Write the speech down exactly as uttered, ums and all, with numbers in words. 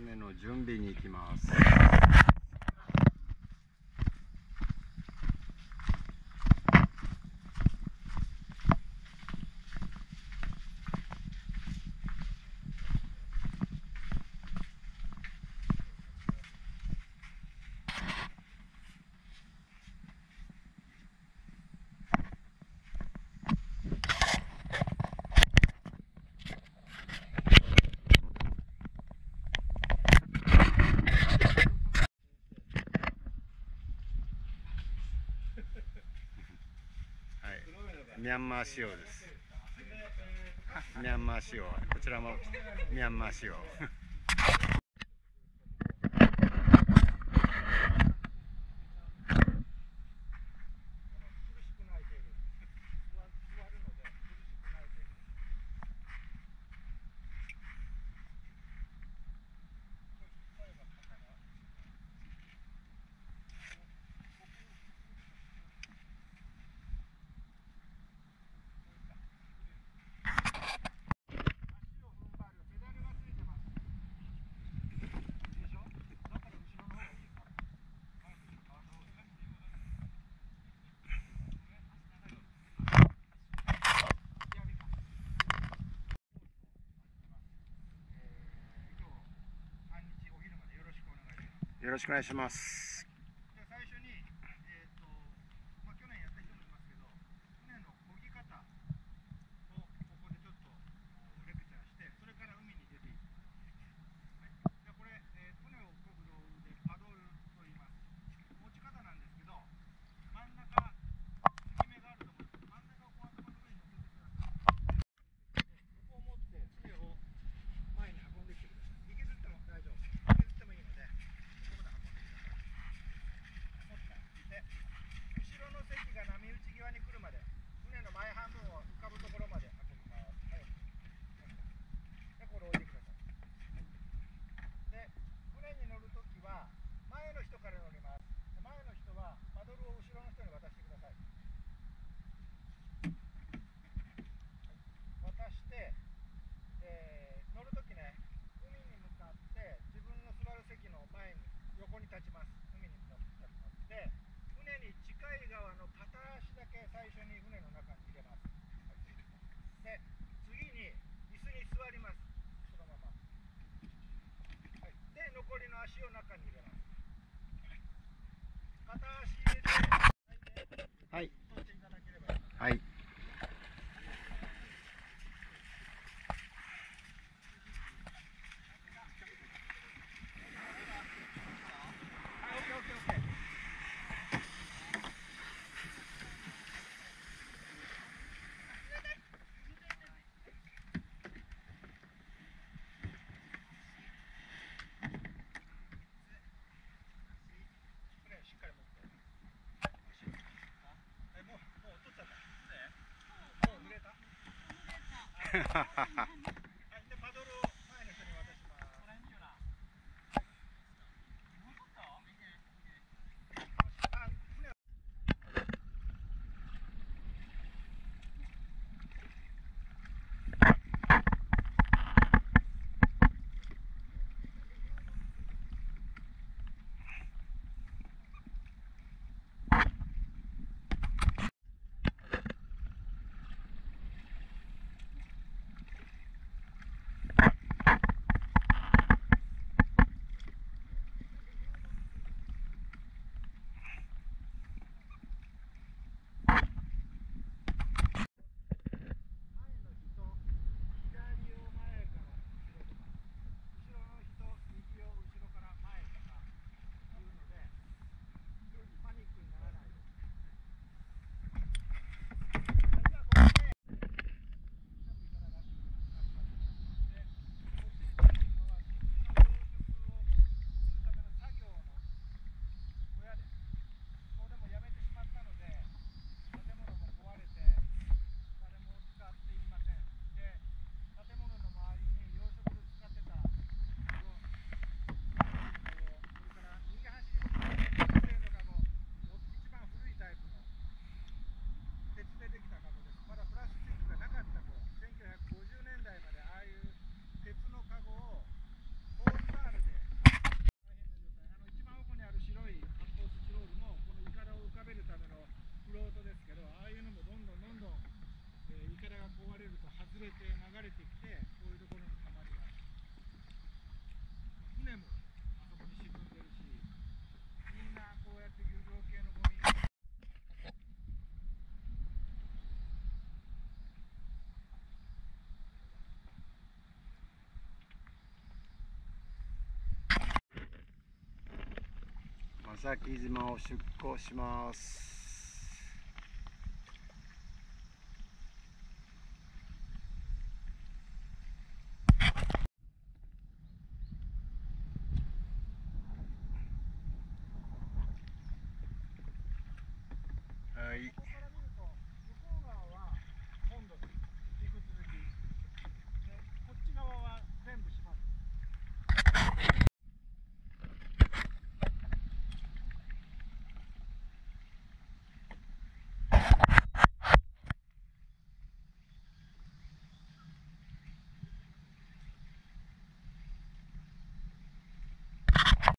船の準備に行きます。ミャンマー仕様です。ミャンマー仕様、こちらもミャンマー仕様。よろしくお願いします。 じゃあ最初に、えーとまあ、去年やった人もいますけど、船の漕ぎ方をここでちょっとレクチャーして、それから海に出ていく。はい、じゃあこれ、えー、船を漕ぐ道具でパドルと言います。持ち方なんですけど、真ん中、継ぎ目があると思うんですけど、真ん中をこう頭の上に乗せてください。ここを持って船を前に運んできてください。引きずっても大丈夫。引きずってもいいので。後ろの席が波打ち際に来るまで、船の前半分を浮かぶところまで運びます。はい、でこれ置いてください。で船に乗るときは前の人から乗ります。前の人はパドルを後ろの人に渡してください。はい、渡して、えー、乗るときね、海に向かって自分の座る席の前に横に立ちます。海に向かって立って船に近い側の片足だけ最初に船の中に入れます。はい、で次に椅子に座ります。そのまま、はい、で残りの足を中に入れます。片足入れて、 はい、 取っていただければいいです。 はい。 はい、でパドルを前の人に渡します。 崎島を出港します。